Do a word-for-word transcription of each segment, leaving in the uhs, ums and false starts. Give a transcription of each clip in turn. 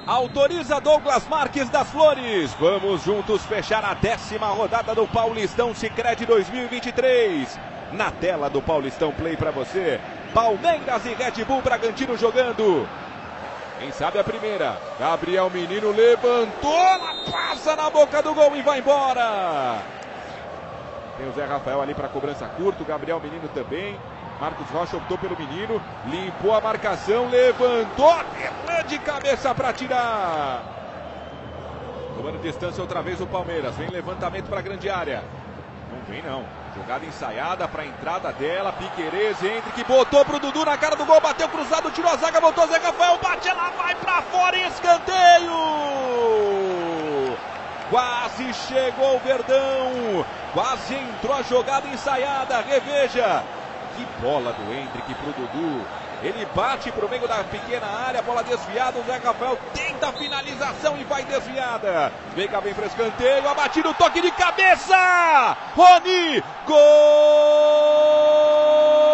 Autoriza Douglas Marques das Flores. Vamos juntos fechar a décima rodada do Paulistão Sicredi dois mil e vinte e três. Na tela do Paulistão Play para você. Palmeiras e Red Bull Bragantino jogando. Quem sabe a primeira. Gabriel Menino levantou, ela passa na boca do gol e vai embora. Tem o Zé Rafael ali para cobrança curta, o Gabriel Menino também. Marcos Rocha optou pelo Menino, limpou a marcação, levantou, de cabeça para tirar. Tomando distância outra vez o Palmeiras, vem levantamento para a grande área. Não vem não, jogada ensaiada para a entrada dela, Piquerez, Hendrick, botou pro Dudu na cara do gol, bateu cruzado, tirou a zaga, botou Zé Rafael, bate, ela vai para fora, escanteio! Quase chegou o Verdão, quase entrou a jogada ensaiada, reveja. Que bola do Hendrick pro Dudu. Ele bate pro meio da pequena área, bola desviada, o Zé Rafael tenta a finalização e vai desviada. Veiga vem para escanteio, a batida, o toque de cabeça! Rony, gol!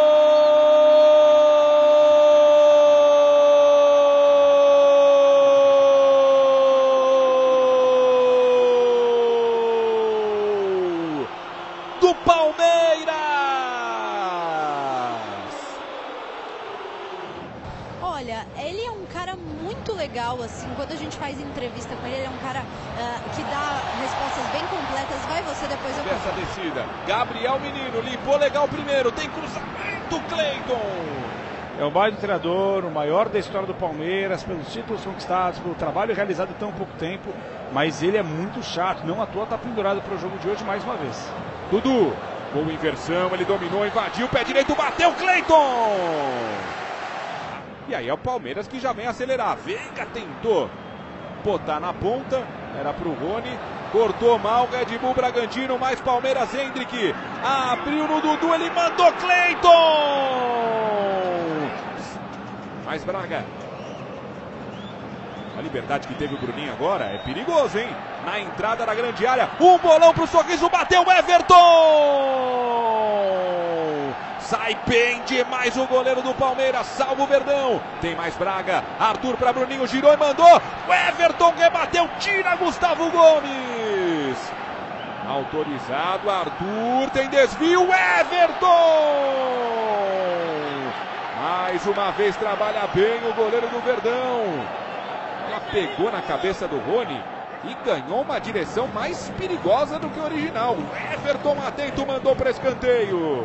Do Palmeiras! Olha, ele é um cara muito legal, assim, quando a gente faz entrevista com ele, ele é um cara uh, que dá respostas bem completas. Vai você, depois eu Essa descida, Gabriel Menino, limpou legal primeiro, tem cruzamento, Cleiton! É o baita treinador, o maior da história do Palmeiras, pelos títulos conquistados, pelo trabalho realizado em tão pouco tempo, mas ele é muito chato, não à toa está pendurado para o jogo de hoje mais uma vez. Dudu, com inversão, ele dominou, invadiu, pé direito, bateu, Cleiton! E aí é o Palmeiras que já vem acelerar. Veiga tentou botar na ponta, era pro Rony, cortou mal, Red Bull Bragantino, mais Palmeiras, Hendrick, abriu no Dudu, ele mandou Cleiton! Mais Braga. A liberdade que teve o Bruninho agora é perigoso, hein? Na entrada da grande área, um bolão pro Sorriso, bateu o Everton! Sai bem demais o goleiro do Palmeiras, salva o Verdão. Tem mais Braga, Arthur para Bruninho, girou e mandou. O Everton rebateu, tira Gustavo Gomes. Autorizado, Arthur, tem desvio, Everton! Mais uma vez trabalha bem o goleiro do Verdão. Ela pegou na cabeça do Rony e ganhou uma direção mais perigosa do que o original. O Everton atento, mandou para escanteio.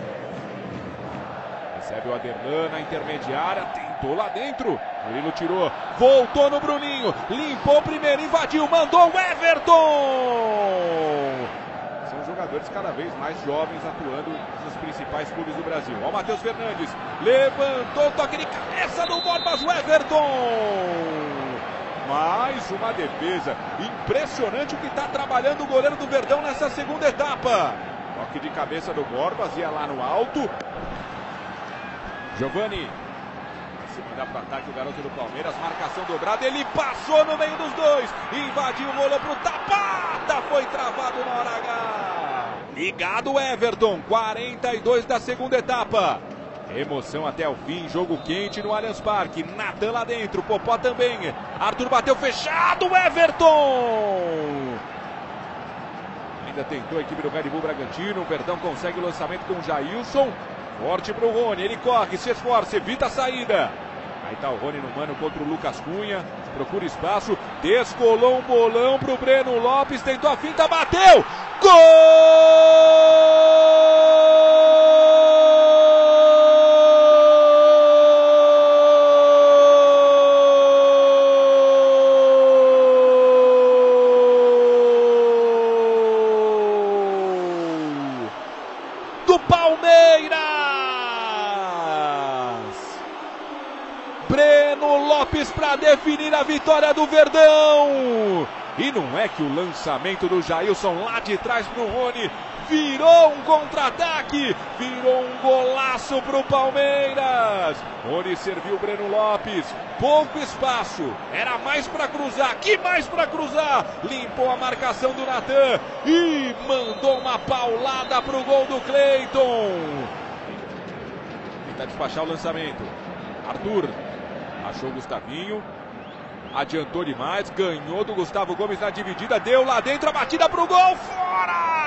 Recebe o Aderlan na intermediária, tentou lá dentro, Murilo tirou, voltou no Bruninho, limpou primeiro, invadiu, mandou o Everton! São jogadores cada vez mais jovens atuando nos principais clubes do Brasil. Ó o Matheus Fernandes, levantou, toque de cabeça do Borbas, o Everton! Mais uma defesa, impressionante o que está trabalhando o goleiro do Verdão nessa segunda etapa. Toque de cabeça do Borbas, ia lá no alto. Giovani, se mandar para ataque o garoto do Palmeiras, marcação dobrada, ele passou no meio dos dois, invadiu, rolou pro Tapata, foi travado na hora H. Ligado Everton, quarenta e dois da segunda etapa. Emoção até o fim, jogo quente no Allianz Parque, Natan lá dentro, Popó também, Arthur bateu fechado, Everton! Ainda tentou a equipe do Red Bull Bragantino, o Verdão consegue o lançamento com o Jailson. Forte pro Rony, ele corre, se esforça, evita a saída. Aí tá o Rony no mano contra o Lucas Cunha, procura espaço, descolou um bolão pro Breno Lopes, tentou a finta, bateu! Gol! Do Palmeiras! Breno Lopes para definir a vitória do Verdão. E não é que o lançamento do Jailson lá de trás para o Rony virou um contra-ataque, virou um golaço para o Palmeiras. Rony serviu o Breno Lopes, pouco espaço, era mais para cruzar, que mais para cruzar, limpou a marcação do Natan e mandou uma paulada para o gol do Cleiton. Tenta despachar o lançamento, Arthur achou o Gustavinho, Adiantou demais, ganhou do Gustavo Gomes na dividida, deu lá dentro a batida pro gol, fora!